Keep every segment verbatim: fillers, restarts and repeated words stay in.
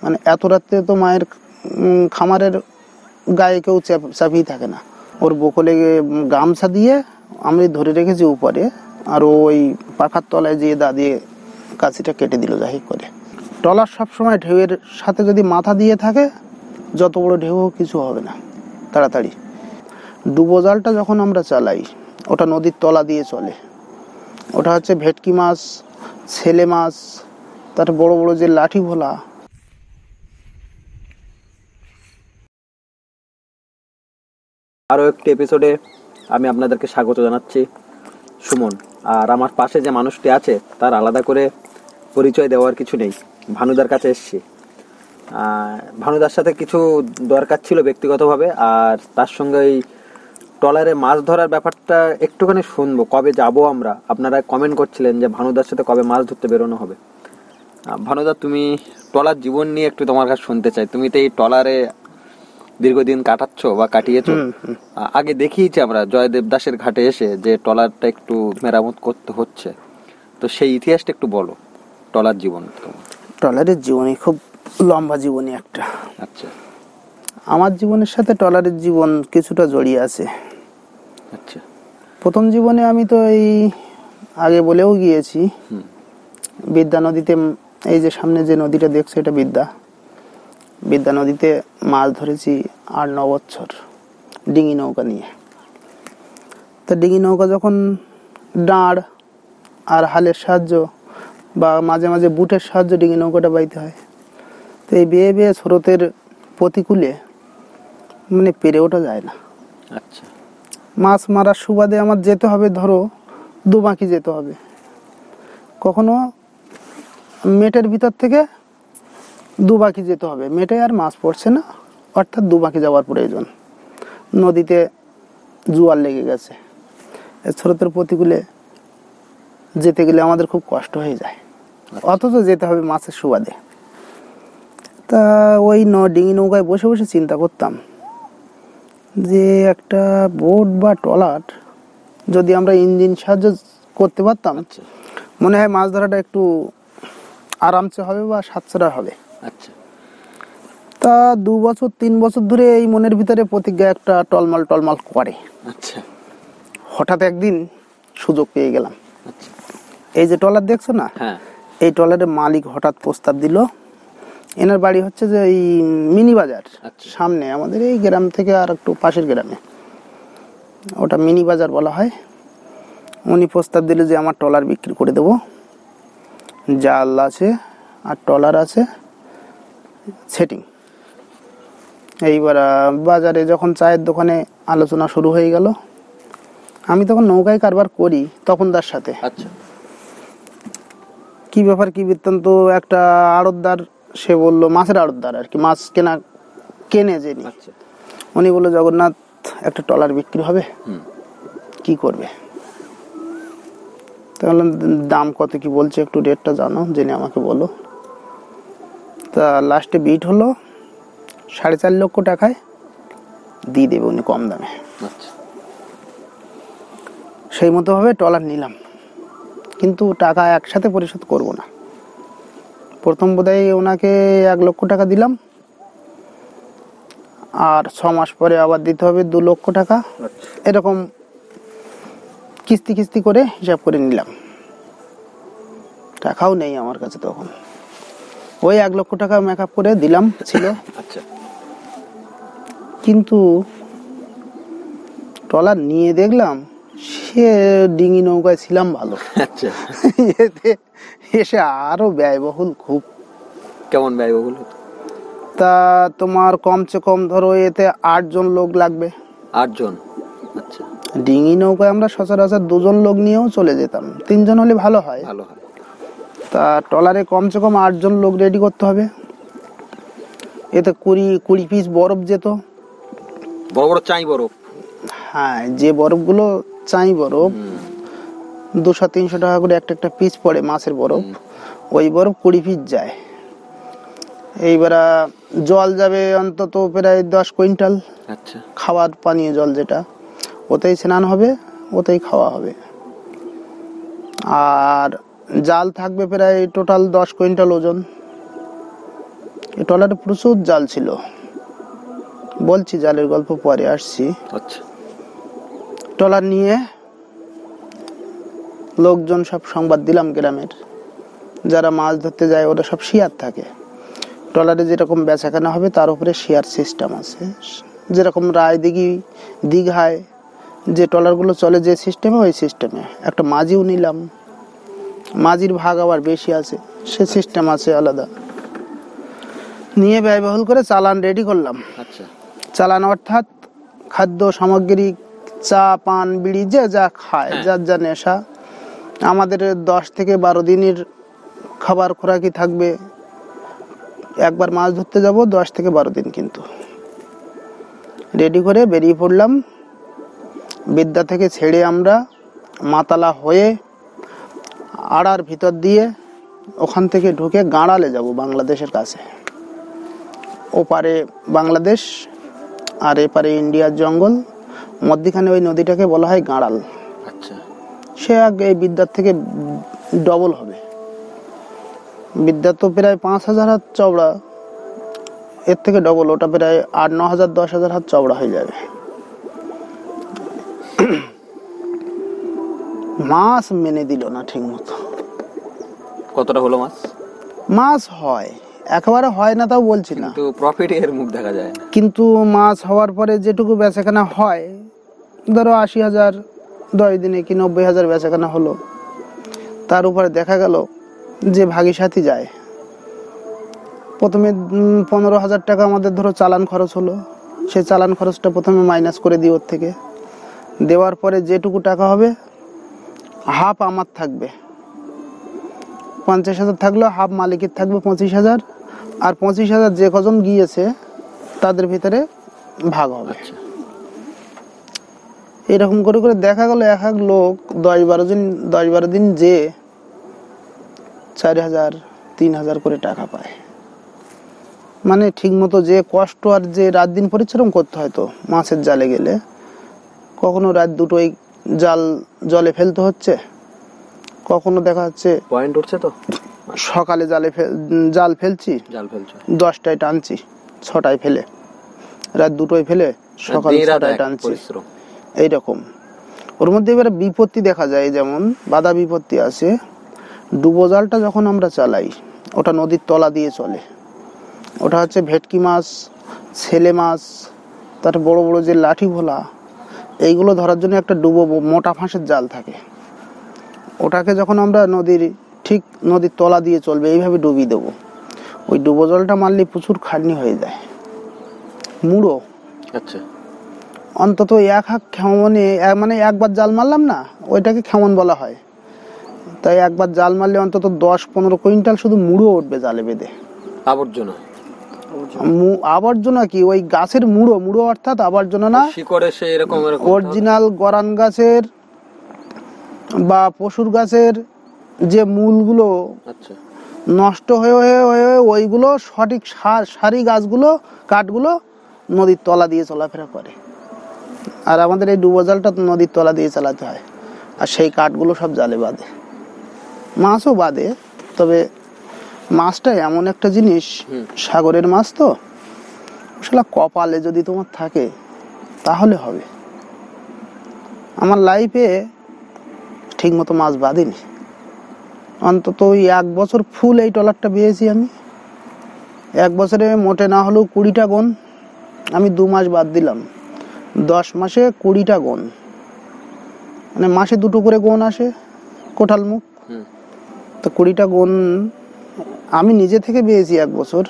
মানে এত রাত্রে তো মায়ের খামারের গায়ে কেউ চাপিয়ে থাকে না। ওর বকলে গামছা দিয়ে আমি ধরে রেখেছি উপরে, আর ওই পাখার তলায় যেয়ে দা দিয়ে কাছিটা কেটে দিল যাই করে। ট্রলার সবসময় ঢেউয়ের সাথে যদি মাথা দিয়ে থাকে, যত বড় ঢেউ কিছু হবে না তাড়াতাড়ি। ডুবো জালটা যখন আমরা চালাই, ওটা নদীর তলা দিয়ে চলে। ওটা হচ্ছে ভেটকি মাছ, ছেলে মাছ, তার বড় বড় যে লাঠি ভোলা। আরও একটি এপিসোডে আমি আপনাদেরকে স্বাগত জানাচ্ছি, সুমন। আর আমার পাশে যে মানুষটি আছে তার আলাদা করে পরিচয় দেওয়ার কিছু নেই। ভানুদার কাছে এসেছি, ভানুদার সাথে কিছু দরকার ছিল ব্যক্তিগতভাবে, আর তার সঙ্গে এই ট্রলারে মাছ ধরার ব্যাপারটা একটুখানি শুনবো। কবে যাব আমরা, আপনারা কমেন্ট করছিলেন যে ভানুদার সাথে কবে মাছ ধরতে বেরোনো হবে। ভানুদা, তুমি ট্রলার জীবন নিয়ে একটু তোমার কাছে শুনতে চাই। তুমি তো এই ট্রলারে দীর্ঘদিন কাটাচ্ছ বা কাটিয়েছ। আগে দেখিয়েছি আমরা জয়দেব দাসের ঘাটে এসে যে ট্রলারটা একটু মেরামত করতে হচ্ছে, তো সেই ইতিহাসটা একটু বলো। ট্রলার জীবন, ট্রলারের জীবনই খুব লম্বা জীবনী একটা। আচ্ছা, আমার জীবনের সাথে ট্রলারের জীবন কিছুটা জড়িয়ে আছে। আচ্ছা, প্রথম জীবনে আমি তো এই আগে বলেও গিয়েছি, বিদ্যা নদীতে, এই যে সামনে যে নদীটা দেখছো এটা বিদ্যা, বিদ্যা নদীতে মাছ ধরেছি আট ন বছর ডিঙি নৌকা নিয়ে। তা ডিঙি নৌকা যখন ডাঁড় আর হালের সাহায্য বা মাঝে মাঝে বুটের সাহায্য ডিঙি নৌকাটা বাইতে হয়। তো এই বেয়ে বেয়ে স্রোতের প্রতিকূলে মানে পেরে ওঠা যায় না। আচ্ছা, মাছ মারার সুবাদে আমার যেতে হবে, ধরো দু বাঁকি যেতে হবে। কখনো মেটের ভিতর থেকে দু বাঁকি যেতে হবে, মেটে আর মাছ পড়ছে না, অর্থাৎ দু বাঁকি যাওয়ার প্রয়োজন। নদীতে জোয়ার লেগে গেছে, স্রোতের প্রতিকূলে যেতে গেলে আমাদের খুব কষ্ট হয়ে যায়, অথচ যেতে হবে মাছের সুবাদে। তা ওই ন ডিঙি নৌকায় বসে বসে চিন্তা করতাম যে একটা বোট বা ট্রলার যদি আমরা ইঞ্জিন সাহায্য করতে পারতাম, মনে হয় মাছ ধরাটা একটু আরামসে হবে বা সাশ্রয় হবে। আচ্ছা, তা দু বছর তিন বছর ধরে এই মনের ভিতরে প্রতিজ্ঞা একটা টলমল টলমল করে। আচ্ছা, হঠাৎ একদিন সুযোগ পেয়ে গেলাম। আচ্ছা, এই যে ট্রলার দেখছো না, হ্যাঁ, এই ট্রলারের মালিক হঠাৎ প্রস্তাব দিল। এনার বাড়ি হচ্ছে যে এই মিনি বাজার সামনে, আমাদের এই গ্রাম থেকে আর একটু পাশের গ্রামে, ওটা মিনি বাজার বলা হয়। উনি প্রস্তাব দিল যে আমার ট্রলার বিক্রি করে দেবো, জাল আছে আর ট্রলার আছে, সেটিং। এইবার বাজারে যখন চায়ের দোকানে আলোচনা শুরু হয়ে গেল, আমি তখন নৌকায় কারবার করি তপনদার সাথে। আচ্ছা, কি ব্যাপার কি বৃত্তান্ত, একটা আড়তদার, সে বললো মাছের আড়তদার আর কি, মাছ কেনা কেনে যে, উনি বললো জগন্নাথ একটা ট্রলার বিক্রি হবে, কি করবে? তো বললাম দাম কত কি বলছে, একটু রেটটা জানো, জেনে আমাকে বলো। তা লাস্টে বিট হলো সাড়ে চার লক্ষ টাকায় দিয়ে দেবে উনি কম দামে। সেই মতো ভাবে ট্রলার নিলাম, কিন্তু টাকা একসাথে পরিশোধ করব না। প্রথম বোধহয় ওনাকে এক লক্ষ টাকা দিলাম, আর ছ মাস পরে আবার দিতে হবে দু লক্ষ টাকা, এরকম কিস্তি কিস্তি করে হিসাব করে নিলাম। টাকাও নেই আমার কাছে তখন, ওই এক লক্ষ টাকা মেকআপ করে দিলাম ছিল। আচ্ছা, কিন্তু ট্রলার নিয়ে দেখলাম সে ডিঙি নৌকায় ছিলাম ভালো, আচ্ছা, এতে এসে আরো ব্যয়বহুল খুব। কেমন ব্যয়বহুল? তা তোমার কমসে কম ধরো এতে আটজন লোক লাগবে। আটজন? আচ্ছা, ডিঙি নৌকায় আমরা সচরাচর দুজন লোক নিয়েও চলে যেতাম, তিনজন হলে ভালো হয়। ভালো হয়। তা ট্রলারে কমসে কম আটজন লোক রেডি করতে হবে। এতে কুড়ি কুড়ি পিস বরফ যেত, বড় বড় চাই বরফ। হ্যাঁ, যে বরফগুলো চাই বরফ দুশো তিনশো টাকা করে একটা একটা পিস পড়ে মাছের বরফ, ওই বরফ কুড়ি পিস যায়। এইবার জল যাবে অন্তত প্রায় দশ কুইন্টাল। আচ্ছা, খাওয়ার পানীয় জল যেটা, ওতেই স্নান হবে, ওতেই খাওয়া হবে। আর জাল থাকবে প্রায় টোটাল দশ কুইন্টাল ওজন। এই ট্রলারে প্রচুর জাল ছিল, বলছি জালের গল্প পরে আসছি। আচ্ছা। ট্রলার নিয়ে লোকজন সব সংবাদ দিলাম গ্রামের, যারা মাছ ধরতে যায় ওরা সব শেয়ার থাকে, ট্রলারে যেরকম বেচাকেনা হবে তার উপরে শেয়ার সিস্টেম আছে। যেরকম রায় দিঘি দীঘায় যে ট্রলারগুলো চলে যে সিস্টেমে, ওই সিস্টেমে একটা মাঝিও নিলাম, মাঝির ভাগ আবার বেশি আছে, সে সিস্টেম আছে আলাদা। নিয়ে ব্যয়বহুল করে চালান রেডি করলাম। আচ্ছা। চালান অর্থাৎ খাদ্য সামগ্রী, চা পান বিড়ি যে যা খায়, যার যা নেশা। আমাদের দশ থেকে বারো দিনের খাবার খোরাকি থাকবে। একবার মাছ ধরতে যাব দশ থেকে বারো দিন, কিন্তু রেডি করে বেরিয়ে পড়লাম। বিদ্যা থেকে ছেড়ে আমরা মাতালা হয়ে আড়ার ভিতর দিয়ে ওখান থেকে ঢুকে গাঁড়ালে যাব বাংলাদেশের কাছে। ওপারে বাংলাদেশ আর এপারে ইন্ডিয়ার জঙ্গল, মধ্যখানে ওই নদীটাকে বলা হয় গাঁড়াল। আচ্ছা। সে আগে এই বিদ্যার থেকে ডবল হবে। বিদ্যা তো প্রায় পাঁচ হাজার হাত চওড়া, এর থেকে ডবল, ওটা প্রায় আট ন হাজার দশ হাজার হাত চওড়া হয়ে যাবে। মাছ মেনে দিল না ঠিক মতো। কতটা হলো মাছ? মাছ হয়, একেবারে হয় না তাও বলছি না, কিন্তু প্রফিট এর মুখ দেখা যায় না। কিন্তু মাছ হওয়ার পরে যেটুকু বেচাকেনা হয়, ধরো আশি হাজার দশ দিনে কি নব্বই হাজার বেচাকেনা হলো, তার উপরে দেখা গেল যে ভাগী সাথী যায়, প্রথমে পনেরো হাজার টাকা আমাদের ধরো চালান খরচ হলো, সেই চালান খরচটা প্রথমে মাইনাস করে দিই ওর থেকে। দেওয়ার পরে যেটুকু টাকা হবে হাফ আমার থাকবে, পঞ্চাশ হাজার থাকলো, হাফ মালিকের থাকবে পঁচিশ হাজার, আর পঁচিশ হাজার যে কজন গিয়েছে তাদের ভিতরে ভাগ হবে। এরকম করে করে দেখা গেল এক এক লোক দশ বারো দিন দশ বারো দিন যে চার হাজার তিন হাজার করে টাকা পায়। মানে ঠিক মতো যে কষ্ট আর যে রাত দিন পরিশ্রম করতে হয়, তো মাছের জালে গেলে কখনো রাত দুটোই জাল জলে ফেলতে হচ্ছে, কখনো দেখা যাচ্ছে পয়েন্ট উঠছে তো সকালে জালে জাল ফেলছি, জাল ফেলছে দশটায় টানছি, ছটায় ফেলে রাত দুটোয় ফেলে সকালে ছটায় টানছি, এইরকম। ওর মধ্যে এবারে বিপত্তি দেখা যায়, যেমন বাধা বিপত্তি আছে। ডুবো জালটা যখন আমরা চালাই, ওটা নদীর তলা দিয়ে চলে, ওটা হচ্ছে ভেটকি মাছ, ছেলে মাছ, তার বড় বড় যে লাঠি ভোলা, এইগুলো ধরার জন্য একটা ডুবো মোটা ফাঁসের জাল থাকে। ওটাকে যখন আমরা নদীর ঠিক নদীর তলা দিয়ে চলবে এইভাবে ডুবিয়ে দেবো, ওই ডুবো জলটা মারলে প্রচুর খাটনি হয়ে যায়, মুড়ো। আচ্ছা। অন্তত এক হাক খেমনে, মানে একবার জাল মারলাম না, ওইটাকে খেমন বলা হয়। তাই একবার জাল মারলে অন্তত দশ পনেরো কুইন্টাল শুধু মুড়ো উঠবে জালে বেঁধে। আবর্জনা? আবর্জনা কি, ওই গাছের মুড়ো, মুড়ো অর্থাৎ আবর্জনা না, শিকড়ে সে এরকম অরিজিনাল গরান গাছের বা পশুর গাছের যে মূলগুলো নষ্ট হয়ে হয়ে হয়ে ওইগুলো সঠিক সারি গাছগুলো কাঠগুলো নদীর তলা দিয়ে চলাফেরা করে। আর আমাদের এই ডুবো জালটা নদীর তলা দিয়ে চালাতে হয়, আর সেই কাঠগুলো সব জালে বাঁধে। মাছও বাঁধে, তবে মাছটা এমন একটা জিনিস, সাগরের মাছ তো, আসলে কপালে যদি তোমার থাকে তাহলে হবে। আমার লাইফে ঠিক মতো মাছ বাঁধিনি, অন্তত ওই এক বছর ফুল এই ট্রলারটা পেয়েছি আমি। এক বছরে মোটে না হলেও কুড়িটা গন, আমি দু মাস বাদ দিলাম, দশ মাসে কুড়িটা গন, মানে মাসে দুটো করে গন আসে কোঠাল মুখ, তো কুড়িটা গন আমি নিজে থেকে পেয়েছি এক বছর।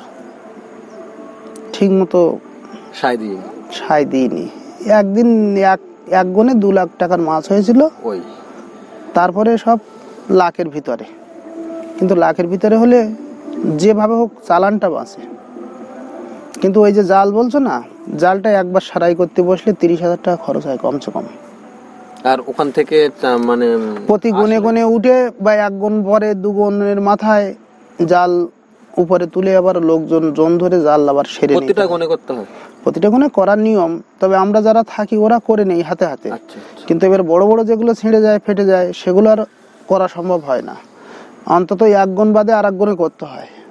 ঠিক মতো সাই দিই সাই দিইনি। একদিন এক এক গনে দু লাখ টাকার মাছ হয়েছিল, ওই তারপরে সব লাখের ভিতরে। কিন্তু লাখের ভিতরে হলে যেভাবে হোক চালানটা বাঁচে। কিন্তু ওই যে জাল বলছো না, জালটা একবার সারাই করতে বসলে তিরিশ হাজার টাকা খরচ হয় কমসে কম। আর ওখান থেকে মানে প্রতি গুনে গুনে উঠে বা এক গুণ পরে দু গুণের মাথায় জাল উপরে তুলে আবার লোকজন জন ধরে জাল আবার সেরে নিতে প্রতিটা গুনে করতে হয়। প্রতিটা গুনে করার নিয়ম, তবে আমরা যারা থাকি ওরা করে নেই হাতে হাতে। কিন্তু এবার বড় বড় যেগুলো ছিঁড়ে যায় ফেটে যায় সেগুলো আর করা সম্ভব হয় না, অন্তত এক গুণ বাদে আর এক গুণে করতে হয়।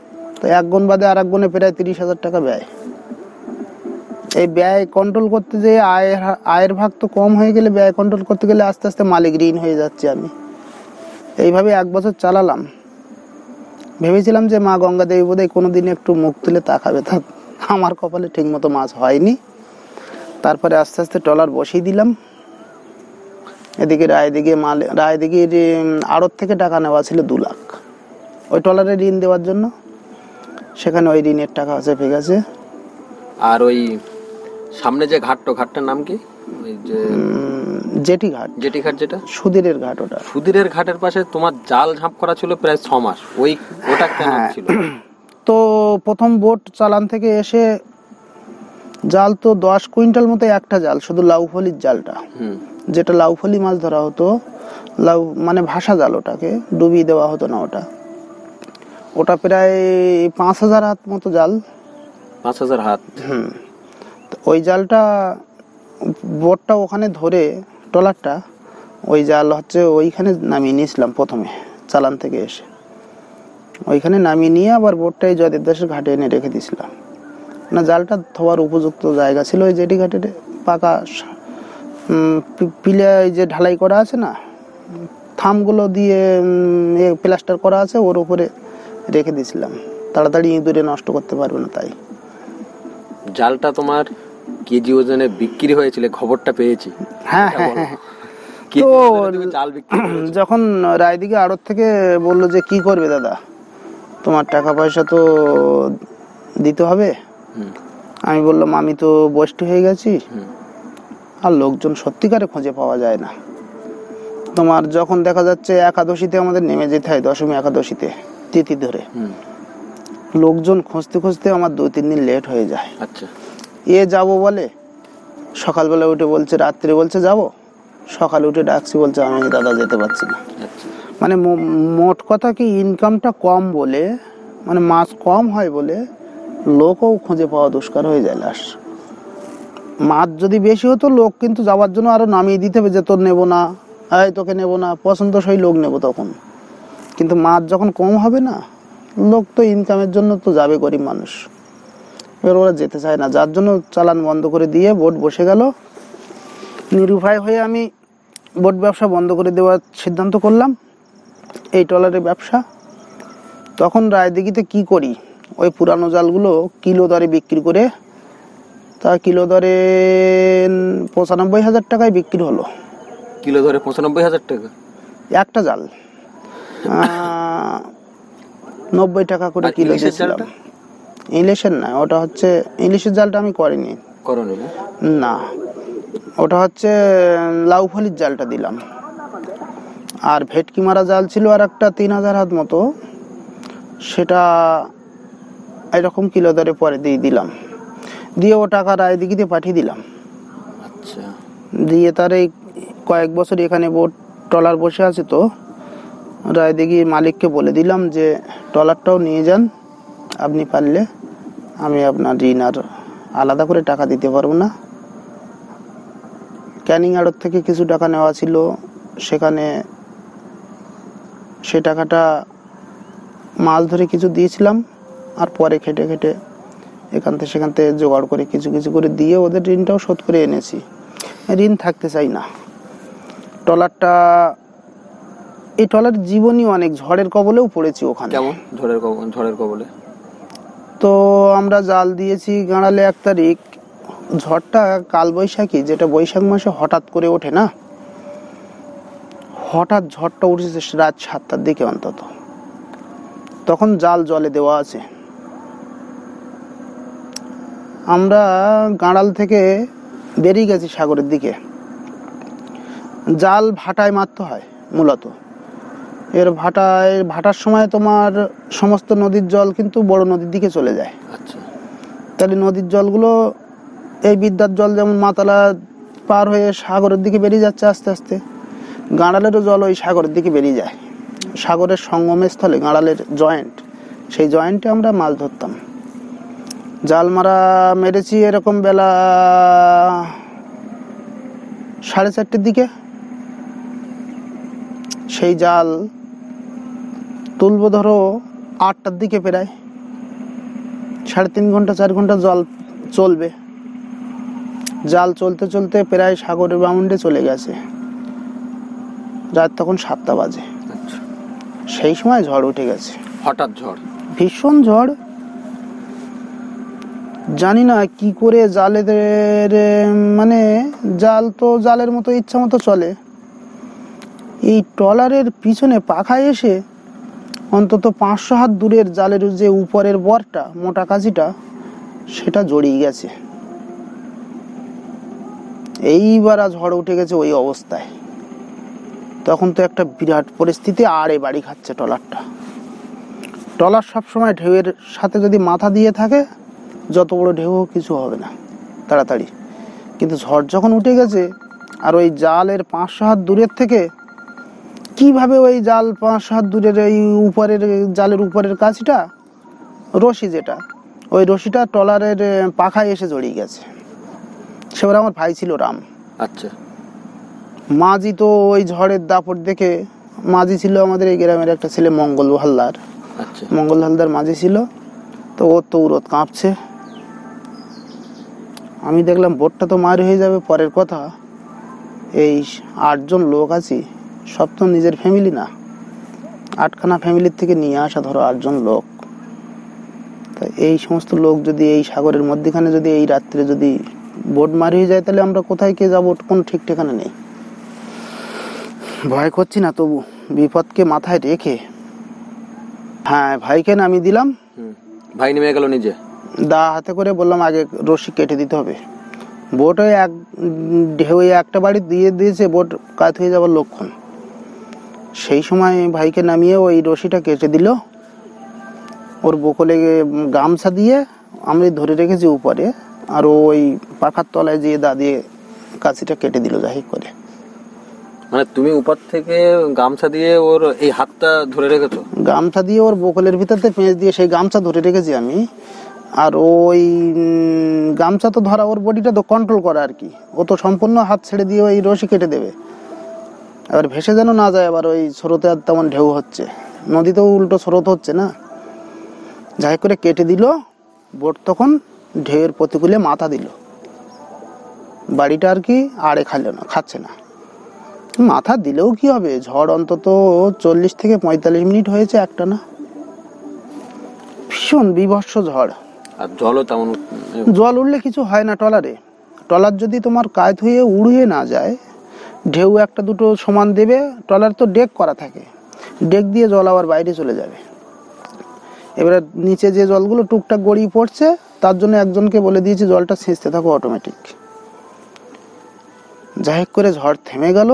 তো এক গুণ বাদে আর এক গুণে প্রায় তিরিশ হাজার টাকা ব্যয়। এই ব্যয় কন্ট্রোল করতে যেয়ে আয়ের আয়ের ভাগ তো কম হয়ে গেলে ব্যয় কন্ট্রোল করতে গেলে আস্তে আস্তে মালিক ঋণ হয়ে যাচ্ছে আমি। এইভাবে এক বছর চালালাম। ভেবেছিলাম যে মা গঙ্গা দেবী বোধহয় কোনোদিন একটু মুখ তুলে তাকাবে, তা আমার কপালে ঠিক মতো মাছ হয়নি। তারপরে আস্তে আস্তে ট্রলার বসিয়ে দিলাম। এদিকে রায়দিঘি মাল রায়দিঘির আড়ত থেকে টাকা নেওয়া ছিল দু লাখ ওই ট্রলারে ঋণ দেওয়ার জন্য। সেখানে ওই ঋণের টাকা চেপে গেছে। আর ওই সামনে যে ঘাটটা, ঘাটটার নাম কি? ওই যে জেটি ঘাট। জেটি ঘাট যেটা সুধীরের ঘাট, ওটা সুধীরের ঘাটের পাশে তোমার জাল ঝাঁপ করা ছিল প্রায় ছ মাস, ওই ওটা কেন ছিল? তো প্রথম বোট চালান থেকে এসে জাল তো দশ কুইন্টাল মতো একটা জাল, শুধু লাউফলির জালটা, যেটা লাউফলি মাছ ধরা হতো, লাউ মানে ভাষা জাল, ওটাকে ডুবিয়ে দেওয়া হতো না। ওটা ওটা প্রায় পাঁচ হাজার হাত মতো জাল। পাঁচ হাজার হাত হুম ওই জালটা বোটটা ওখানে ধরে ট্রলারটা ওই জাল হচ্ছে ওইখানে নামিয়ে নিয়েছিলাম প্রথমে চালান থেকে এসে। ওইখানে নামিয়ে নিয়ে আবার বোটটাই জয়দেব দাসের ঘাটে এনে রেখে দিয়েছিলাম। না জালটা ধোয়ার উপযুক্ত জায়গা ছিল ওই জেটি ঘাটের পাকা পিলে যে ঢালাই করা আছে না, থামগুলো দিয়ে প্লাস্টার করা আছে, ওর উপরে রেখে দিয়েছিলাম। তাড়াতাড়ি ইঁদুরে নষ্ট করতে পারবে না তাই। জালটা তোমার কেজি ওজনে বিক্রি হয়েছিল, খবরটা পেয়েছি। হ্যাঁ হ্যাঁ হ্যাঁ তো যখন রায়দিঘি আড়ত থেকে বললো যে কি করবে দাদা, তোমার টাকা পয়সা তো দিতে হবে। আমি বললাম আমি তো বষ্টি হয়ে গেছি, আর লোকজন সত্যিকারে খুঁজে পাওয়া যায় না। তোমার যখন দেখা যাচ্ছে একাদশীতে আমাদের নেমে যেতে হয়, দশমী একাদশীতে তিথি ধরে, লোকজন খুঁজতে খুঁজতে আমার দু তিন দিন লেট হয়ে যায়। আচ্ছা, এ যাব বলে সকালবেলা উঠে বলছে, রাত্রে বলছে যাব, সকালে উঠে ডাকছি বলছে আমি দাদা যেতে পারছি না। মানে মোট কথা কি ইনকামটা কম বলে, মানে মাছ কম হয় বলে লোকও খুঁজে পাওয়া দুষ্কার হয়ে যায়। লাশ মাছ যদি বেশি হতো লোক কিন্তু যাওয়ার জন্য আরো নামিয়ে দিতে হবে যে তোর নেবো না, এই তোকে নেবো না, পছন্দসই লোক নেবো তখন। কিন্তু মাছ যখন কম হবে না, লোক তো ইনকামের জন্য তো যাবে, গরিব মানুষ, এবার ওরা যেতে চায় না, যার জন্য চালান বন্ধ করে দিয়ে বোট বসে গেল। নিরুপায় হয়ে আমি বোট ব্যবসা বন্ধ করে দেওয়ার সিদ্ধান্ত করলাম, এই ট্রলারের ব্যবসা। তখন রায়দিঘিতে কি করি, ওই পুরানো জালগুলো কিলো দরে বিক্রি করে, তা কিলো দরে পঁচানব্বই হাজার টাকায় বিক্রি হলো। কিলো ধরে পঁচানব্বই হাজার টাকা একটা জাল, নব্বই টাকা করে কিলো দিয়েছিলাম। ইলিশের না, ওটা হচ্ছে ইলিশের জালটা আমি করিনি। করনি না, ওটা হচ্ছে লাউফলির জালটা দিলাম। আর ভেটকি মারা জাল ছিল আর একটা তিন হাজার হাত মতো, সেটা এরকম কিলো দরে পরে দিয়ে দিলাম, দিয়ে ও টাকা রায়দিঘিতে পাঠিয়ে দিলাম। আচ্ছা, দিয়ে তার এই কয়েক বছর এখানে বোট ট্রলার বসে আছে, তো রায়দিঘির মালিককে বলে দিলাম যে ট্রলারটাও নিয়ে যান, আপনি পারলে আমি আপনার ঋণ আর আলাদা করে টাকা দিতে পারবো না। ক্যানিং আড়ত থেকে কিছু টাকা নেওয়া ছিল, সেখানে সে টাকাটা মাছ ধরে কিছু দিয়েছিলাম, আর পরে খেটে খেটে এখান থেকে সেখান থেকে জোগাড় করে কিছু কিছু করে দিয়ে ওদের ঋণটাও শোধ করে এনেছি। ঋণ থাকতে চাই না। ট্রলারটা, এই ট্রলার জীবনই অনেক ঝড়ের কবলেও পড়েছি ওখানে। কেমন ঝড়ের কবলে? ঝড়ের কবলে তো আমরা জাল দিয়েছি গাঁড়ালে এক তারিখ, ঝড়টা কালবৈশাখী, যেটা বৈশাখ মাসে হঠাৎ করে ওঠে না, হঠাৎ ঝড়টা উঠেছে রাত সাতটার দিকে অন্তত। তখন জাল জলে দেওয়া আছে। আমরা গাঁড়াল থেকে বেরিয়ে গেছি সাগরের দিকে। জাল ভাটায় মারতে হয় মূলত। এর ভাটায় ভাটার সময় তোমার সমস্ত নদীর জল কিন্তু বড় নদীর দিকে চলে যায়। আচ্ছা, তাহলে নদীর জলগুলো এই বিদ্যার জল যেমন মাতালা পার হয়ে সাগরের দিকে বেরিয়ে যাচ্ছে আস্তে আস্তে, গাঁড়ালেরও জল ওই সাগরের দিকে বেরিয়ে যায়। সাগরের সঙ্গমের স্থলে গাঁড়ালের জয়েন্ট, সেই জয়েন্টে আমরা মাছ ধরতাম। জাল মারা মেরেছি এরকম বেলা সাড়ে চারটের দিকে। সেই জাল তুলবো ধরো আটটার দিকে প্রায়, সাড়ে তিন ঘন্টা চার ঘন্টা জল চলবে। জাল চলতে চলতে প্রায় সাগরের বাউন্ডে চলে গেছে, রাত তখন সাতটা বাজে। আচ্ছা, সেই সময় ঝড় উঠে গেছে, হঠাৎ ঝড়, ভীষণ ঝড়। জানি না কি করে জালেদের, মানে জাল তো জালের মতো ইচ্ছা মতো চলে, এই ট্রলারের পিছনে পাখায় এসে অন্তত পাঁচশো হাত দূরের জালের যে উপরের বরটা মোটা কাজিটা সেটা জড়িয়ে গেছে। এইবার আর ঝড় উঠে গেছে ওই অবস্থায়। তখন তো একটা বিরাট পরিস্থিতি, আড়ে বাড়ি খাচ্ছে ট্রলারটা। ট্রলার সবসময় ঢেউয়ের সাথে যদি মাথা দিয়ে থাকে, যত বড় ঢেউ হোক কিছু হবে না তাড়াতাড়ি। কিন্তু ঝড় যখন উঠে গেছে, আর ওই জালের পাঁচশো হাত দূরের থেকে কিভাবে ওই জাল পাঁচশো হাত দূরের এই উপরের জালের উপরের কাছিটা রশি, যেটা ওই রশিটা ট্রলারের পাখায় এসে জড়িয়ে গেছে। সেবার আমার ভাই ছিল রাম। আচ্ছা, মাঝি তো ওই ঝড়ের দাপট দেখে, মাঝি ছিল আমাদের এই গ্রামের একটা ছেলে মঙ্গল হালদার। আচ্ছা, মঙ্গল হালদার মাঝি ছিল, তো ওর তো উরত কাঁপছে। আমি দেখলাম বোটটা তো মার হয়ে যাবে, পরের কথা এই আটজন লোক আছি, সব তো নিজের ফ্যামিলি না, আটখানা ফ্যামিলির থেকে নিয়ে আসা ধরো আটজন লোক। তা এই সমস্ত লোক যদি এই সাগরের মধ্যখানে যদি এই রাত্রে যদি বোট মার হয়ে যায়, তাহলে আমরা কোথায় কে যাবো, কোনো ঠিক ঠিকানা নেই। ভয় করছি না, তবু বিপদকে মাথায় রেখে হ্যাঁ ভাইকে নামিয়ে দিলাম। ভাই নেমে গেল নিজে, দা হাতে করে বললাম আগে রশি কেটে দিতে হবে। বোট ওই এক ঢেউ একটা বাড়ি দিয়ে দিয়েছে, বোট কাত হয়ে যাওয়ার লক্ষণ। সেই সময় ভাইকে নামিয়ে ওই রশিটা কেটে দিল, ওর বকলে গামছা দিয়ে আমি ধরে রেখেছি উপরে, আর ওই পাখার তলায় যেয়ে দা দিয়ে কাছিটা কেটে দিল যাই করে। মানে তুমি উপর থেকে গামছা দিয়ে ওর এই হাতটা ধরে রেখেছো? গামছা দিয়ে ওর বকলের ভিতরতে পেঁচ দিয়ে সেই গামছা ধরে রেখেছি আমি। আর ওই গামছা তো ধরা, ওর বডিটা তো কন্ট্রোল করা আর কি, ও তো সম্পূর্ণ হাত ছেড়ে দিয়ে ওই রশি কেটে দেবে। এবার ভেসে যেন না যায়, আবার ওই স্রোতে আর তেমন ঢেউ হচ্ছে, নদীতেও উল্টো স্রোত হচ্ছে না, যাই করে কেটে দিল। বোট তখন ঢেউয়ের প্রতিকূলে মাথা দিল, বাড়িটা আর কি আড়ে খাইল না, খাচ্ছে না। মাথা দিলেও কি হবে, ঝড় অন্তত চল্লিশ থেকে পঁয়তাল্লিশ মিনিট হয়েছে একটা না, ভীষণ বিভৎস ঝড়। আর জলও তেমন, জল উঠলে কিছু হয় না ট্রলারে। ট্রলার যদি তোমার কায়ত হয়ে উড়িয়ে না যায়, ঢেউ একটা দুটো সমান দেবে, ট্রলার তো ডেক করা থাকে, ডেক দিয়ে জল আবার বাইরে চলে যাবে। এবারে নিচে যে জলগুলো টুকটাক গড়িয়ে পড়ছে, তার জন্য একজনকে বলে দিয়েছি জলটা ছেঁচতে থাকো অটোমেটিক। যাই হোক করে ঝড় থেমে গেল।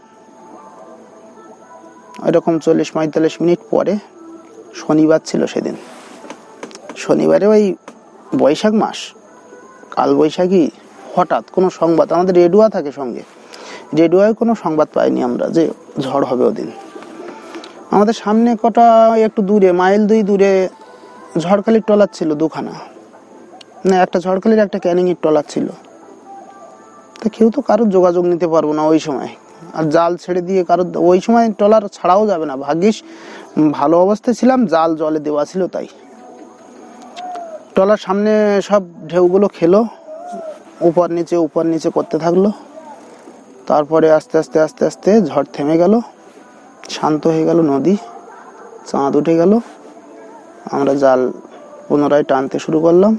এরকম চল্লিশ পঁয়তাল্লিশ মিনিট পরে, শনিবার ছিল সেদিন, শনিবারে ওই বৈশাখ মাস, কাল বৈশাখী, হঠাৎ কোনো সংবাদ, আমাদের রেডিও থাকে সঙ্গে, রেডিওয় কোনো সংবাদ পাইনি আমরা যে ঝড় হবে ওদিন। আমাদের সামনে কটা একটু দূরে, মাইল দুই দূরে ঝড়খালির ট্রলার ছিল দুখানা, না একটা ঝড়খালির একটা ক্যানিংয়ের ট্রলার ছিল। তা কেউ তো কারোর যোগাযোগ নিতে পারবো না ওই সময়, আর জাল ছেড়ে দিয়ে কারোর ওই সময় ট্রলার ছাড়াও যাবে না। ভাগ্যিস ভালো অবস্থায় ছিলাম, জাল জলে দেওয়া ছিল তাই। ট্রলার সামনে সব ঢেউগুলো খেলো, উপর নিচে উপর নিচে করতে থাকলো। তারপরে আস্তে আস্তে আস্তে আস্তে ঝড় থেমে গেল, শান্ত হয়ে গেল নদী, চাঁদ উঠে গেল। আমরা জাল পুনরায় টানতে শুরু করলাম।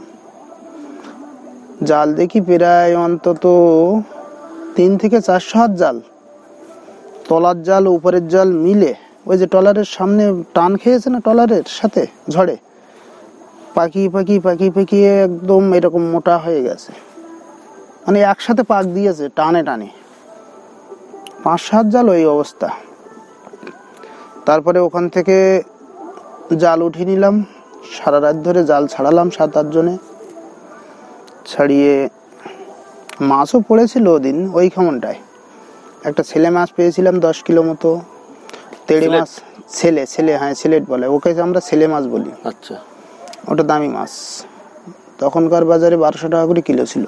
জাল দেখি প্রায় অন্তত তিন থেকে চারশো হাত জাল, তলার জাল উপরের জাল মিলে, ওই যে ট্রলারের সামনে টান খেয়েছে না ট্রলারের সাথে ঝড়ে, পাকিয়ে পাকিয়ে পাকিয়ে পাকিয়ে একদম এরকম মোটা হয়ে গেছে, মানে একসাথে পাক দিয়েছে টানে টানে, পাঁচ সাত জাল ওই অবস্থা। তারপরে ওখান থেকে জাল উঠিয়ে নিলাম, সারা রাত ধরে জাল ছাড়ালাম সাত আট জনে, ছাড়িয়ে মাছও পড়েছিল ওদিন ওই খামনটায়। একটা ছেলে মাছ পেয়েছিলাম দশ কিলো মতো, তেড়ে মাছ, ছেলে ছেলে হ্যাঁ সিলেট বলে ওকে, আমরা ছেলে মাছ বলি। আচ্ছা, ওটা দামি মাছ, তখনকার বাজারে বারোশো টাকা করে কিলো ছিল।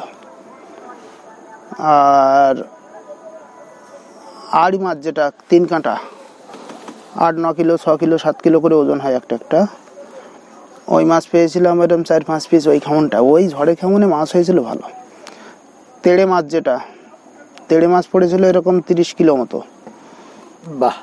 আর আড়ি মাছ যেটা তিন কাঁটা, আট ন কিলো ছ কিলো সাত কিলো করে ওজন হয় একটা একটা, ওই মাছ পেয়েছিলাম এরকম চার পাঁচ পিস, ওই খেমনটা ওই ঝড়ে খেমনে মাছ হয়েছিল ভালো। তেড়ে মাছ, যেটা তেড়ে মাছ পড়েছিল এরকম তিরিশ কিলো মতো। বাহ।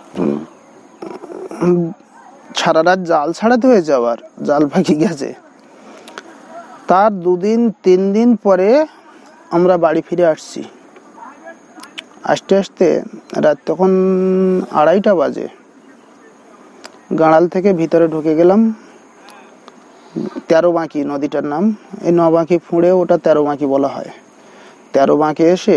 সারা রাত জাল ছাড়াতে হয়েছে, আবার জাল ফাঁকি গেছে। তার দুদিন তিন দিন পরে আমরা বাড়ি ফিরে আসছি। আসতে আসতে রাত তখন আড়াইটা বাজে। গাঁড়াল থেকে ভিতরে ঢুকে গেলাম। তেরো বাঁকি নদীটার নাম, এই ন বাঁকি ফুঁড়ে ওটা তেরো বাঁকি বলা হয়। তেরো বাঁকে এসে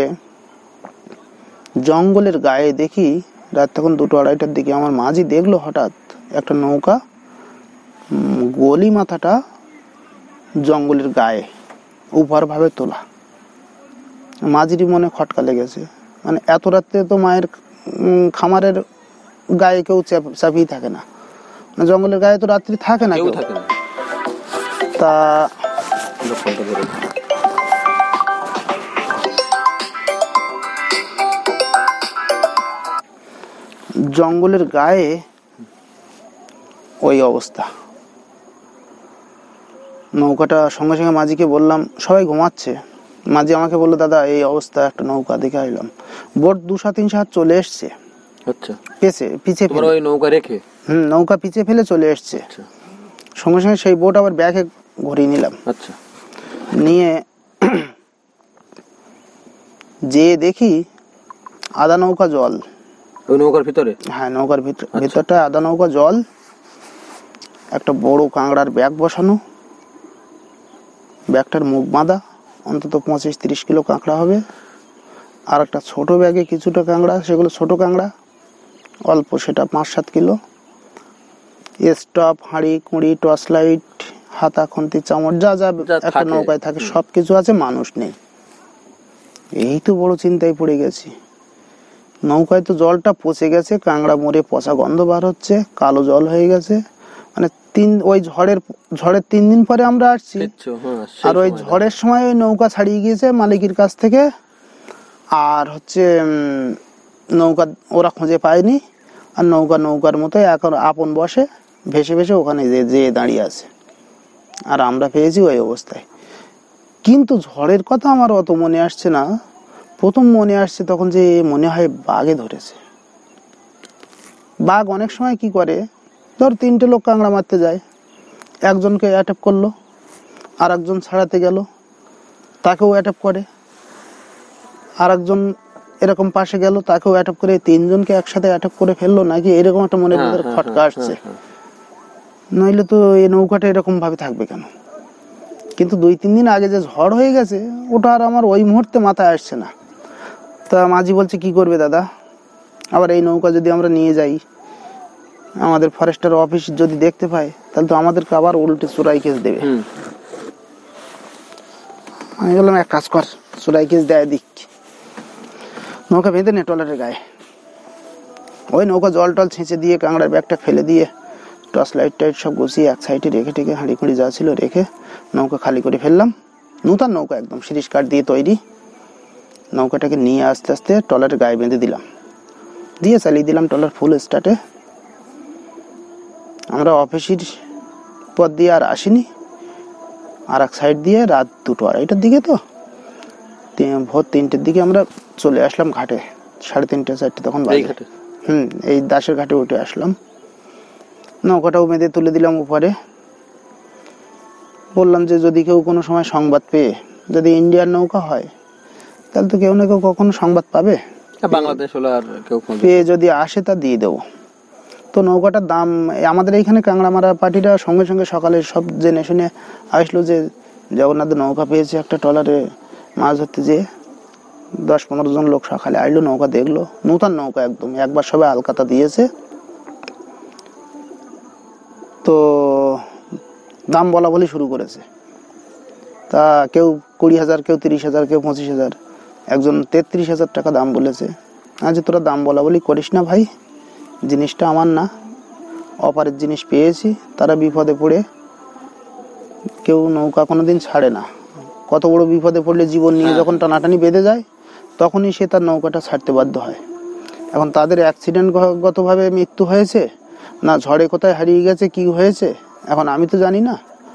জঙ্গলের গায়ে দেখি, রাত তখন দুটো আড়াইটার দিকে আমার মাঝি দেখলো হঠাৎ একটা নৌকা গলি মাথাটা জঙ্গলের গায়ে উপর ভাবে তোলা। মাঝিরই মনে খটকা লেগেছে, মানে এত রাত্রে তো মায়ের খামারের গায়ে কেউ চাপিয়ে থাকে না, জঙ্গলের গায়ে তো রাত্রি থাকে না কেউ। তা জঙ্গলের গায়ে ওই অবস্থা। নৌকাটা সঙ্গে সঙ্গে মাঝিকে বললাম, সবাই ঘুমাচ্ছে। মাঝি আমাকে বললো, দাদা এই অবস্থা, একটা নৌকা দেখে আসলাম। বোট দুশো তিনশো হাত চলে এসছে। আচ্ছা, পেছে পিছে ফেলে, ওই নৌকা রেখে হুম নৌকা পিছে ফেলে চলে এসছে। সঙ্গে সঙ্গে সেই বোট আবার ব্যাগে ঘুরিয়ে নিলাম। আচ্ছা, নিয়ে যে দেখি আধা নৌকা জল। ওই নৌকার ভিতরে? হ্যাঁ, নৌকার ভিতর ভিতরটা আধা নৌকা জল। একটা বড় কাঁকড়ার ব্যাগ বসানো, ব্যাগটার মুখ বাঁধা, অন্তত পঁচিশ তিরিশ কিলো কাঁকড়া হবে। আর একটা ছোট ব্যাগে কিছুটা কাঁকড়া, সেগুলো ছোট কাঁকড়া অল্প, সেটা পাঁচ সাত কিলো। স্টপ, হাঁড়ি কুঁড়ি, টর্চ লাইট, হাতা খুন্তি চামচ, যা যা একটা নৌকায় থাকে সব কিছু আছে, মানুষ নেই। এই তো বড় চিন্তায় পড়ে গেছি। নৌকায় তো জলটা পচে গেছে, কাঁকড়া মরে পচা গন্ধ বার হচ্ছে, কালো জল হয়ে গেছে। মানে তিন ওই ঝড়ের ঝড়ের তিন দিন পরে আমরা আসছি, আর ওই ঝড়ের সময় ওই নৌকা ছাড়িয়ে গিয়েছে মালিকের কাছ থেকে। আর হচ্ছে নৌকা ওরা খুঁজে পায়নি, আর নৌকা নৌকার মতো এখন আপন বসে ভেসে ভেসে ওখানে যেয়ে দাঁড়িয়ে আছে, আর আমরা পেয়েছি ওই অবস্থায়। কিন্তু ঝড়ের কথা আমার অত মনে আসছে না। প্রথম মনে আসছে তখন যে মনে হয় বাঘে ধরেছে। বাঘ অনেক সময় কি করে, ধর তিনটে লোক কাঁকড়া মারতে যায়, একজনকে অ্যাটাক করলো, আর একজন ছাড়াতে গেল, তাকেও অ্যাটাক করে, আর একজন এরকম পাশে গেল, তাকেও অ্যাটাক করে, তিনজনকে একসাথে অ্যাটাক করে ফেললো নাকি, এরকম একটা মনের ভিতরে খটকা আসছে। নইলে তো এই নৌকাটা এরকম ভাবে থাকবে কেন? কিন্তু দুই তিন দিন আগে যে ঝড় হয়ে গেছে, ওটা আর আমার ওই মুহূর্তে মাথায় আসছে না। তা মাঝি বলছে, কি করবে দাদা, আবার এই নৌকা যদি আমরা নিয়ে যাই, আমাদের ফরেস্টার অফিস যদি দেখতে পায়, তাহলে তো আমাদেরকে আবার উল্টে চোরাই কেস দেবে। আমি বললাম, এক কাজ কর, চোরাই কেস দেয় দিক, নৌকা বেঁধে নে ট্রলারের গায়ে। ওই নৌকা জল টল ছেঁচে দিয়ে, কাঁকড়ার ব্যাগটা ফেলে দিয়ে, টর্চ লাইট টাইট সব গুছিয়ে এক সাইডে রেখে টেকে, হাঁড়ি খুঁড়ি যা ছিল রেখে নৌকা খালি করে ফেললাম। নূতন নৌকা, একদম সিরিজ কাঠ দিয়ে তৈরি। নৌকাটাকে নিয়ে আস্তে আস্তে ট্রলারের গায়ে বেঁধে দিলাম, দিয়ে চালিয়ে দিলাম ট্রলার ফুল স্টার্টে। আমরা অফিসের পথ দিয়ে আর আসিনি, আর এক সাইড দিয়ে রাত দুটো আড়াইটার দিকে, তো ভোর তিনটের দিকে আমরা চলে আসলাম ঘাটে। সাড়ে তিনটে চারটে তখন বাজে। হুম এই দাসের ঘাটে উঠে আসলাম, নৌকাটাও বেঁধে তুলে দিলাম উপরে। বললাম যে যদি কেউ কোনো সময় সংবাদ পেয়ে, যদি ইন্ডিয়ার নৌকা হয়, তাহলে তো কেউ না কেউ কখনো সংবাদ পাবে, বাংলাদেশ হলো আর কেউ পেয়ে যদি আসে তা দিয়ে দেবো। তো নৌকাটার দাম, আমাদের এইখানে কাঁকড়া মারা পার্টিরা সঙ্গে সঙ্গে সকালে সব জেনে শুনে আসলো যে জগন্নাথ নৌকা পেয়েছে একটা ট্রলারে মাছ ধরতে, যেয়ে দশ পনেরো জন লোক সকালে আসলো, নৌকা দেখলো, নূতন নৌকা একদম, একবার সবাই আলকাতা দিয়েছে। তো দাম বলা বলি শুরু করেছে। তা কেউ কুড়ি হাজার, কেউ তিরিশ হাজার, কেউ পঁচিশ হাজার, একজন তেত্রিশ হাজার টাকা দাম বলেছে। আজ তোরা দাম বলা বলি করিস না ভাই, জিনিসটা আমার না, অপারের জিনিস পেয়েছি। তারা বিপদে পড়ে, কেউ নৌকা কোনোদিন ছাড়ে না। কত বড় বিপদে পড়লে জীবন নিয়ে যখন টানাটানি বেঁধে যায়, তখনই সে তার নৌকাটা ছাড়তে বাধ্য হয়। এখন তাদের অ্যাক্সিডেন্টগতভাবে মৃত্যু হয়েছে না ঝড়ে কোথায় হারিয়ে গেছে, কি হয়েছে, এখন আমি তো জানি না।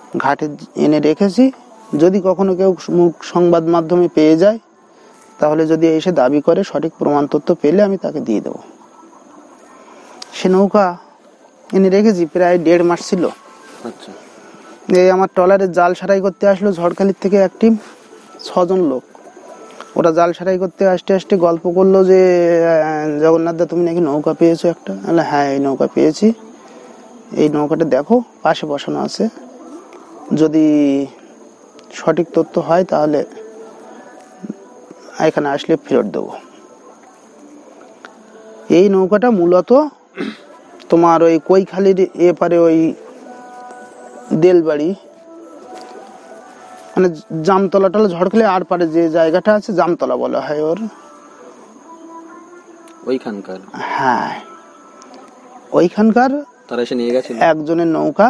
ঘাটে এনে রেখেছি। যদি কখনো কেউ মুখ সংবাদ মাধ্যমে পেয়ে যায়, তাহলে যদি এসে দাবি করে সঠিক প্রমাণ তথ্য পেলে আমি তাকে দিয়ে দেবো। সে নৌকা এনে রেখেছি, প্রায় দেড় মাস ছিল। আচ্ছা। এই আমার ট্রলারের জাল সারাই করতে আসলো ঝড়খালির থেকে এক টিম, ছজন লোক। ওরা জাল সারাই করতে আসতে আসতে গল্প করলো যে জগন্নাথ দা তুমি নাকি নৌকা পেয়েছো একটা। বলে হ্যাঁ এই নৌকা পেয়েছি, এই নৌকাটা দেখো পাশে বসানো আছে, যদি সঠিক তথ্য হয় তাহলে এখানে আসলে ফেরত দেবো। এই নৌকাটা মূলত তোমার ওই কৈখালির এপারে ওই দেলবাড়ি মানে জামতলা টলা ঝড়খালি আর পারে যে জায়গাটা আছে জামতলা বলা হয় ওর, ওইখানকার। হ্যাঁ ওইখানকার তারা এসে নিয়ে গেছে একজনের নৌকা।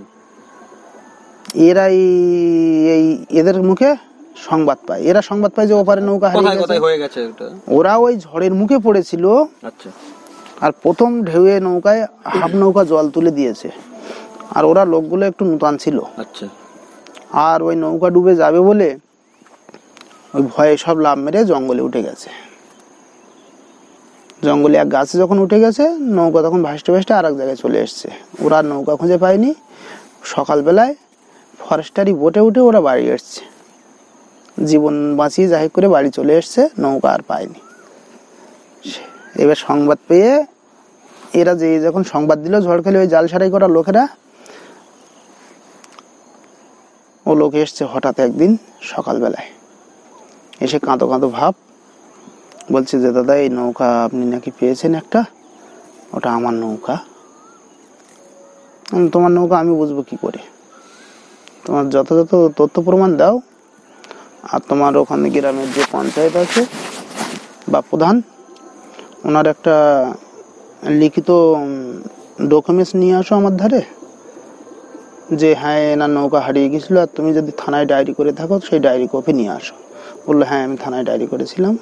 এরাই এই এদের মুখে সংবাদ পায়, এরা সংবাদ পায় যে ওপারে নৌকা হারিয়ে গেছে। ওরা ওই ঝড়ের মুখে পড়েছিল। আচ্ছা। আর প্রথম ঢেউয়ে নৌকায় হাফ নৌকা জল তুলে দিয়েছে, আর ওরা লোকগুলো একটু নূতন ছিল। আচ্ছা। আর ওই নৌকা ডুবে যাবে বলে ওই ভয়ে সব লাভ মেরে জঙ্গলে উঠে গেছে। জঙ্গলে এক গাছে যখন উঠে গেছে, নৌকা তখন ভাসতে ভাসতে আর এক জায়গায় চলে এসছে। ওরা নৌকা খুঁজে পায়নি। সকালবেলায় ফরেস্টারি বোটে উঠে ওরা বাড়ি এসছে, জীবন বাঁচিয়ে যাই করে বাড়ি চলে এসছে, নৌকা আর পায়নি। এবার সংবাদ পেয়ে এরা যে যখন সংবাদ দিল ঝড়খালি ওই জাল সারাই করা লোকেরা, ও লোক এসছে হঠাৎ একদিন সকালবেলায়, এসে কাঁদো কাঁদো ভাব, বলছে যে দাদা এই নৌকা আপনি নাকি পেয়েছেন একটা, ওটা আমার নৌকা। তোমার নৌকা আমি বুঝবো কি করে, তোমার যথাযথ তথ্য প্রমাণ দাও। আর তোমার ওখানে গ্রামের যে পঞ্চায়েত আছে বা প্রধান, ওনার একটা লিখিত ডকুমেন্টস নিয়ে আসো আমার ধারে, যে হ্যাঁ এনার নৌকা হারিয়ে গেছিলো, আর তুমি যদি থানায় ডায়েরি করে থাকো সেই ডায়েরি কপি নিয়ে আসো। বললো হ্যাঁ আমি থানায় ডায়েরি করেছিলাম।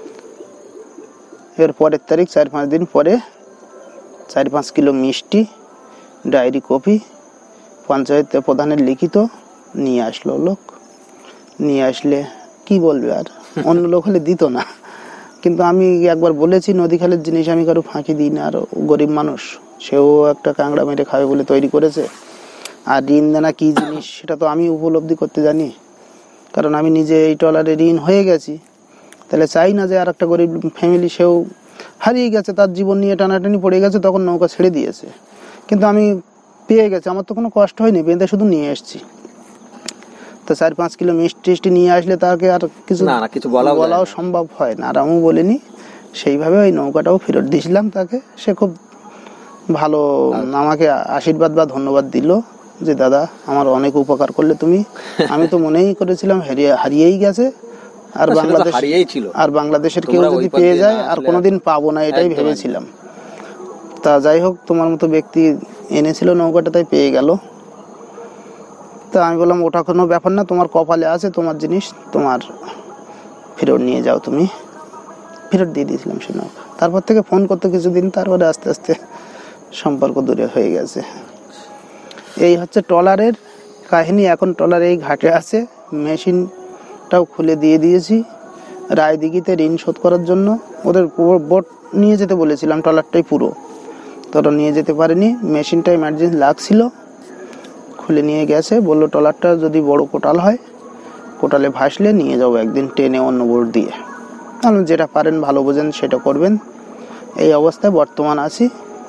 এর পরের তারিখ চার পাঁচ দিন পরে চার পাঁচ কিলো মিষ্টি, ডায়েরি কপি, পঞ্চায়েত প্রধানের লিখিত নিয়ে আসলো লোক। নিয়ে আসলে কি বলবে, আর অন্য লোক হলে দিত না। কিন্তু আমি একবার বলেছি নদী খালের জিনিস আমি কারো ফাঁকি দিই না, আর গরিব মানুষ, সেও একটা কাঁকড়া মেরে খাবে বলে তৈরি করেছে। আর ঋণ দেনা কি জিনিস সেটা তো আমি উপলব্ধি করতে জানি, কারণ আমি নিজে এই ট্রলারে ঋণ হয়ে গেছি। তাহলে চাই না যে আর একটা গরিব ফ্যামিলি, সেও হারিয়ে গেছে, তার জীবন নিয়ে টানাটানি পড়ে গেছে, তখন নৌকা ছেড়ে দিয়েছে। কিন্তু আমি পেয়ে গেছি, আমার তো কোনো কষ্ট হয়নি, বেঁধে শুধু নিয়ে এসছি। তো চার পাঁচ কিলো মিষ্টি টিষ্টি নিয়ে আসলে তাকে আর কিছু কিছু বলাও সম্ভব হয় না, আর আমিও বলিনি। সেইভাবে ওই নৌকাটাও ফেরত দিয়েছিলাম তাকে। সে খুব ভালো আমাকে আশীর্বাদ বা ধন্যবাদ দিল যে দাদা আমার অনেক উপকার করলে তুমি। আমি তো মনেই করেছিলাম হারিয়ে হারিয়েই গেছে, আর বাংলাদেশ আর বাংলাদেশের কেউ যদি পেয়ে যায় আর কোনোদিন পাবো না, এটাই ভেবেছিলাম। তা যাই হোক, তোমার মতো ব্যক্তি এনেছিল নৌকাটা, তাই পেয়ে গেল। তা আমি বললাম ওটা কোনো ব্যাপার না, তোমার কপালে আছে, তোমার জিনিস তোমার ফেরত নিয়ে যাও। তুমি ফেরত দিয়ে দিয়েছিলাম সে নৌকা। তারপর থেকে ফোন করতে কিছুদিন, তারপরে আস্তে আস্তে সম্পর্ক দূরে হয়ে গেছে। এই হচ্ছে ট্রলারের কাহিনী। এখন ট্রলার এই ঘাটে আছে, মেশিনটাও খুলে দিয়ে দিয়েছি রায়দিঘিতে ঋণ শোধ করার জন্য। ওদের বোট নিয়ে যেতে বলেছিলাম, ট্রলারটাই পুরো, তোরা নিয়ে যেতে পারেনি। মেশিনটা ইমার্জেন্সি লাগছিল, খুলে নিয়ে গেছে। বললো ট্রলারটা যদি বড় কোটাল হয়, কোটালে ভাসলে নিয়ে যাবো একদিন টেনে অন্য বোট দিয়ে। তাহলে যেটা পারেন ভালো বোঝেন সেটা করবেন। এই অবস্থায় বর্তমান আছি।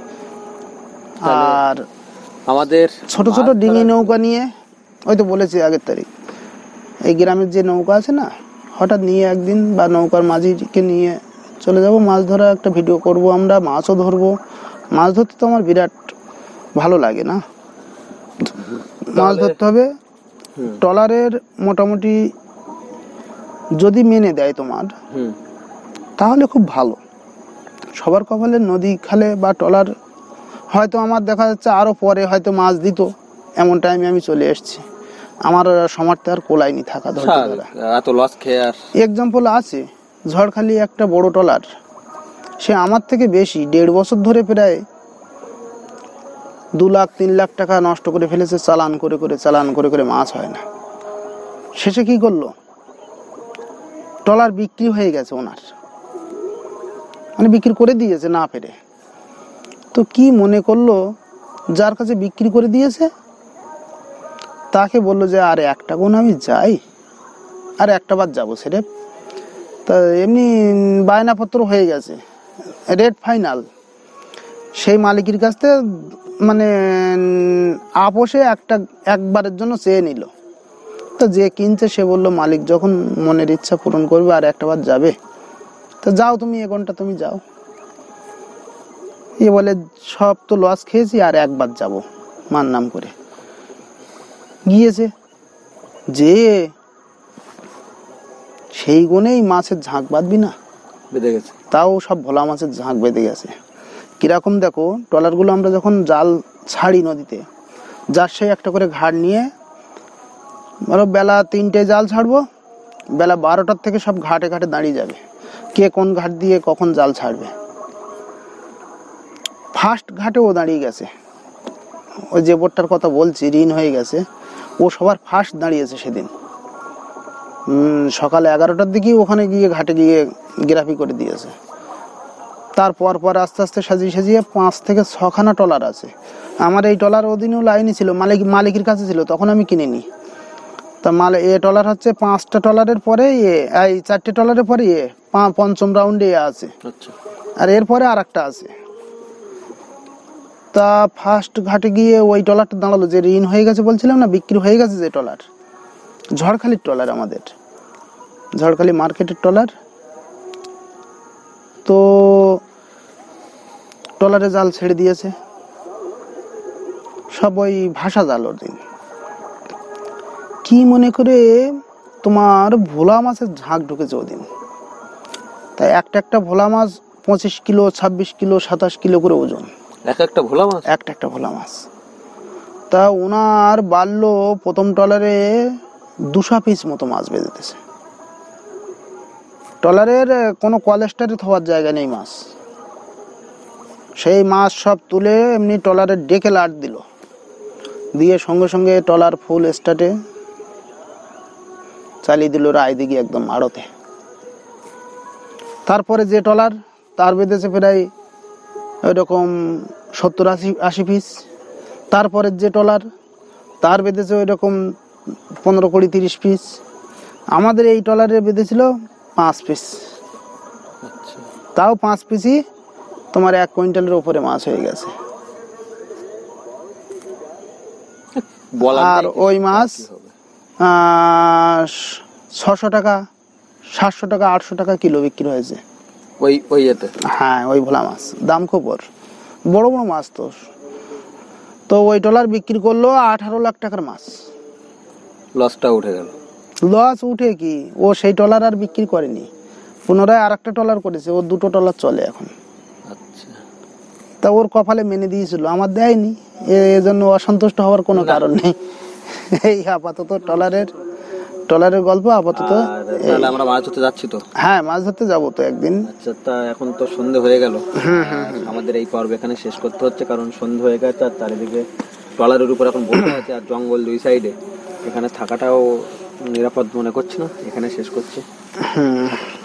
আর আমাদের ছোট ছোট ডিঙি নৌকা নিয়ে, ওই তো বলেছি আগের তারিখ, এই গ্রামের যে নৌকা আছে না, হঠাৎ নিয়ে একদিন বা নৌকার মাঝিকে নিয়ে চলে যাব মাছ ধরা, একটা ভিডিও করব, আমরা মাছও ধরবো। মাছ ধরতে তো আমার বিরাট ভালো লাগে না, মাছ ধরতে হবে। ট্রলারের মোটামুটি যদি মেনে দেয় তোমার, তাহলে খুব ভালো। সবার কপালে নদী খালে বা ট্রলার, হয়তো আমার দেখা যাচ্ছে আরো পরে হয়তো মাছ দিত, এমন টাইমে আমি চলে এসেছি। আমার সামর্থ্য আর কোলাইনি থাকা ধরতে। এক্সাম্পল আছে, ঝড়খালি একটা বড় ট্রলার, সে আমার থেকে বেশি দেড় বছর ধরে প্রায় দু লাখ তিন লাখ টাকা নষ্ট করে ফেলেছে, চালান করে করে চালান করে করে মাছ হয় না। শেষে কি করলো, ট্রলার বিক্রি হয়ে গেছে ওনার, মানে বিক্রি করে দিয়েছে না পেরে। তো কি মনে করলো, যার কাছে বিক্রি করে দিয়েছে তাকে বললো যে আর একটা গুণ আমি যাই, আর একটা বার যাবো সেরে। তা এমনি বায়নাপত্র হয়ে গেছে, রেট ফাইনাল। সেই মালিকের কাছ থেকে মানে আপোষে একটা একবারের জন্য চেয়ে নিল। তো যে কিনছে সে বললো মালিক যখন মনের ইচ্ছা পূরণ করবে আর একটা বার যাবে, তো যাও তুমি, এ ঘন্টা তুমি যাও। এ বলে সব তো লস খেয়েছি, আর একবার যাব মার নাম করে। গিয়েছে, যে সেই গুণেই মাছের ঝাঁক বাঁধবি না, বেঁধে গেছে। তাও সব ভোলা মাছের ঝাঁক বেঁধে গেছে। কিরকম দেখো, ট্রলারগুলো আমরা যখন জাল ছাড়ি নদীতে, যার সেই একটা করে ঘাট নিয়ে, ধরো বেলা তিনটে জাল ছাড়বো, বেলা বারোটার থেকে সব ঘাটে ঘাটে দাঁড়িয়ে যাবে, কে কোন ঘাট দিয়ে কখন জাল ছাড়বে। ফার্স্ট ঘাটেও দাঁড়িয়ে গেছে, ওই যে বোটটার কথা বলছি ঋণ হয়ে গেছে, ও সবার ফার্স্ট দাঁড়িয়েছে সেদিন। সকালে এগারোটার দিকেই ওখানে গিয়ে ঘাটে গিয়ে গ্রাফি করে দিয়েছে। তারপর পর আস্তে আস্তে সাজিয়ে সাজিয়ে পাঁচ থেকে ছখানা ট্রলার আছে। আমার এই ট্রলার ওদিনেও লাইনই ছিল, মালিক মালিকের কাছে ছিল, তখন আমি কিনিনি। তা মাল এ ট্রলার হচ্ছে পাঁচটা ট্রলারের পরে এ, এই চারটে ট্রলারের পরে এ পঞ্চম রাউন্ডে এ আছে, আর এরপরে আর একটা আছে। তা ফার্স্ট ঘাটে গিয়ে ওই ট্রলারটা দাঁড়ালো, যে ঋণ হয়ে গেছে বলছিলাম না, বিক্রি হয়ে গেছে যে ট্রলার, ঝড়খালির ট্রলার, আমাদের ঝড়খালি মার্কেটের ট্রলার। তো ট্রলারে জাল ছেড়ে দিয়েছে, সব ওই ভাষা জাল। ওর দিন কি মনে করে তোমার ভোলা মাছের ঝাঁক ঢুকেছে ওদিন। তাই একটা একটা ভোলা মাছ পঁচিশ কিলো, ছাব্বিশ কিলো, সাতাশ কিলো করে ওজন, এক একটা ভোলা মাছ, একটা একটা ভোলা মাছ। তা ওনার বাড়লো প্রথম ট্রলারে দুশো পিস মতো মাছ বেঁধেতেছে। ট্রলারের কোনো কোয়ালেস্টারে থোয়ার জায়গা নেই মাছ, সেই মাছ সব তুলে এমনি ট্রলারের ডেকে লাট দিল, দিয়ে সঙ্গে সঙ্গে ট্রলার ফুল স্টার্টে চালিয়ে দিল রায় দিকে একদম আড়তে। তারপরে যে ট্রলার, তার বেঁধেছে প্রায় ওই রকম সত্তর আশি আশি পিস। তারপরের যে ট্রলার, তার বেঁধেছে ওই রকম পনেরো কুড়ি তিরিশ পিস। আমাদের এই ট্রলারে বেঁধেছিল পাঁচ পিস, তাও পাঁচ পিসই তোমার এক কুইন্টালের উপরে মাছ হয়ে গেছে। আর ওই মাছ ছশো টাকা, সাতশো টাকা, আটশো টাকা কিলো বিক্রি হয়েছে ওই ওই এতে। হ্যাঁ, ওই ভোলা মাছ দাম খুব, ওর বড় বড় মাছ তো। তো ওই ট্রলার বিক্রি করলো আঠারো লাখ টাকার মাছ, লসটা উঠে গেল। লস উঠে কি, ও সেই ট্রলার আর বিক্রি করেনি, পুনরায় আর একটা ট্রলার করেছে, ওর দুটো ট্রলার চলে এখন। আচ্ছা, তা ওর কপালে মেনে দিয়েছিল, আমার দেয়নি, এজন্য অসন্তুষ্ট হওয়ার কোনো কারণ নেই। এই আপাতত ট্রলারের ট্রলারের গল্প আপাতত। তাহলে আমরা মাছ ধরতে যাচ্ছি তো? হ্যাঁ, মাছ ধরতে যাবো তো একদিন। আচ্ছা, তা এখন তো সন্ধে হয়ে গেল, আমাদের এই পর্ব এখানে শেষ করতে হচ্ছে, কারণ সন্ধে হয়ে গেছে আর চারিদিকে ট্রলারের উপর এখন বসে আছে আর জঙ্গল দুই সাইডে, এখানে থাকাটাও নিরাপদ মনে করছি না, এখানে শেষ করছি।